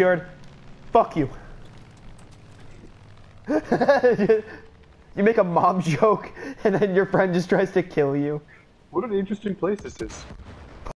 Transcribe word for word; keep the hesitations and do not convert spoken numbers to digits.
Jared, fuck you. You make a mom joke, and then your friend just tries to kill you. What an interesting place this is.